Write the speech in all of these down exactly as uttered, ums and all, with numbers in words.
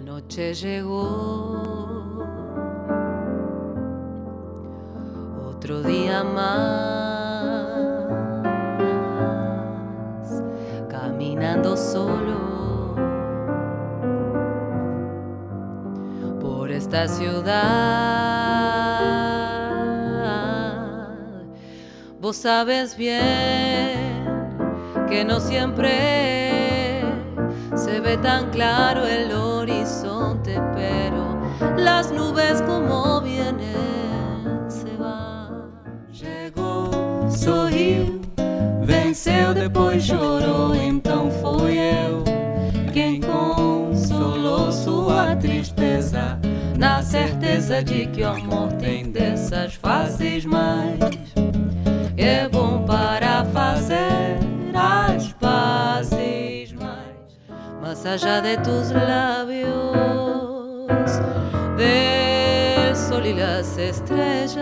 noche llegó, otro día más, caminando solo por esta ciudad. Vos sabes bien que no siempre se ve tan claro el horizonte, pero las nubes como vienen se van. Chegou, sorriu, venceu, depois chorou, então fui eu quem consolou sua tristeza, na certeza de que o amor tem dessas fases, mas é bom para fazer as pazes. Más allá de tus labios, del sol y las estrellas,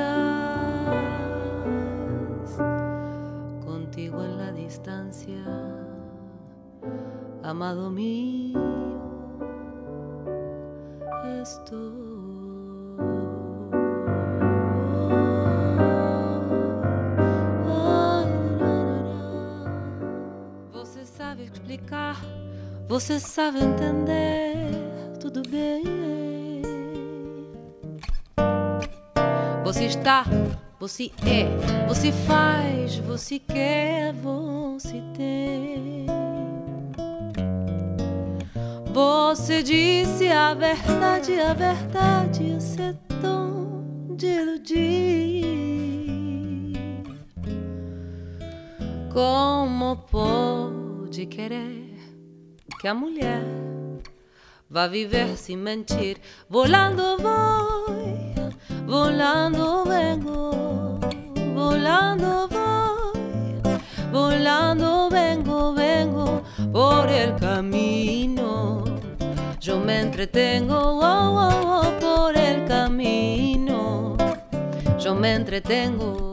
contigo en la distancia, amado mío, estoy. Você sabe explicar, você sabe entender, tudo bem. Você está, você é, você faz, você quer, você tem. Você disse a verdade, a verdade, esse tom de iludir. Como pode querer que a mulher vá viver sem mentir? Volando voy, volando vengo, volando voy, volando vengo, vengo por el camino. Yo me entretengo, oh, oh, oh, por el camino. Yo me entretengo.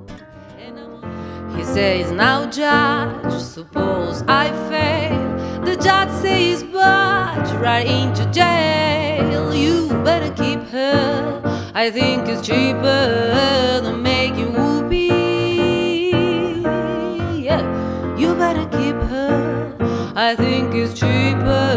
He says, now judge, suppose I fail. The judge says, but right into jail. You better keep her, I think it's cheaper than making whoopee. Yeah, you better keep her, I think it's cheaper